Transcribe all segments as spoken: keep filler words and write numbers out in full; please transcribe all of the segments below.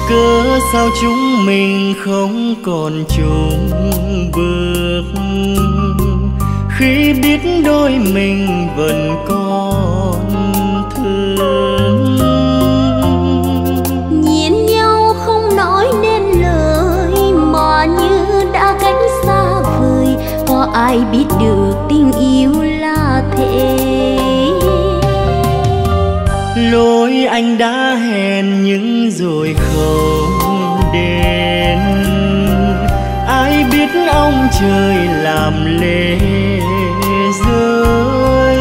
Cớ sao chúng mình không còn chung bước, khi biết đôi mình vẫn còn thương. Nhìn nhau không nói nên lời, mà như đã cách xa vời. Có ai biết được tình yêu là thế? Lối anh đã hẹn nhưng rồi không đến, ai biết ông trời làm lệ rơi.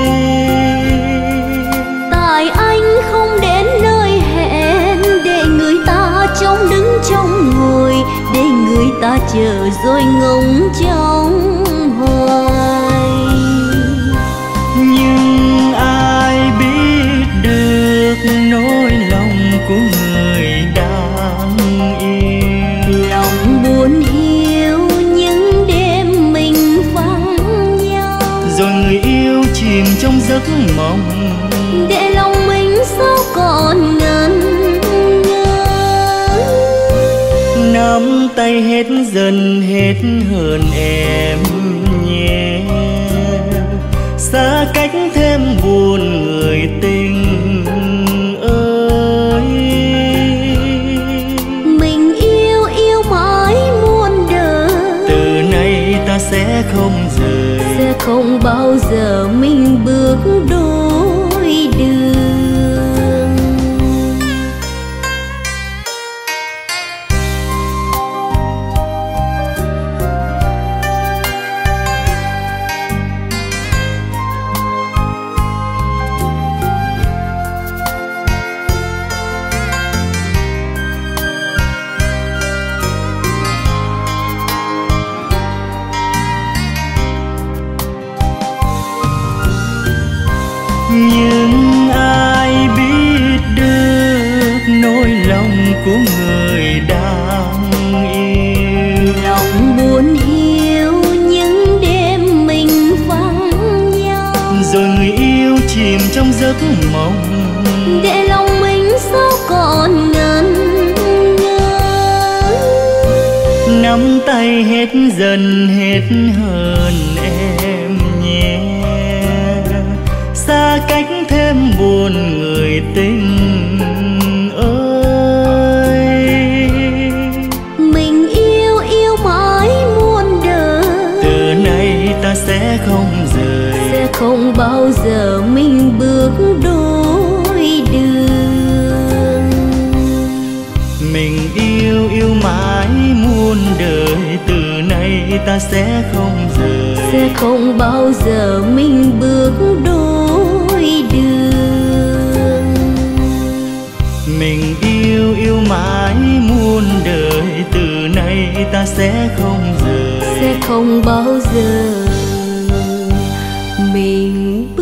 Tại anh không đến nơi hẹn, để người ta trông đứng trong ngồi, để người ta chờ rồi ngóng trong hoài. Nhưng ai biết được nỗi lòng của người đang yêu. Lòng buồn hiu những đêm mình vắng nhau, rồi người yêu chìm trong giấc mộng, để lòng mình sao còn ngần ngơ. Nắm tay hết dần hết hơn em nhé, xa cách thêm buồn người tình ơi. Mình yêu yêu mãi muôn đời, từ nay ta sẽ không rời, sẽ không bao giờ mình bước đôi đường. Nhưng ai biết được nỗi lòng của người đang yêu. Lòng buồn hiu những đêm mình vắng nhau, rồi người yêu chìm trong giấc mộng, để lòng mình sao còn ngần ngơ. Nắm tay hết dần hết hơn em nhé, xa cách thêm buồn người tình ơi. Mình yêu yêu mãi muôn đời, từ nay ta sẽ không rời, sẽ không bao giờ mình bước đôi đường. mình yêu yêu mãi muôn đời, từ nay ta sẽ không rời, sẽ không bao giờ mình bước đôi đường. mình yêu yêu mãi muôn đời, từ nay ta sẽ không rời, sẽ không bao giờ mình bước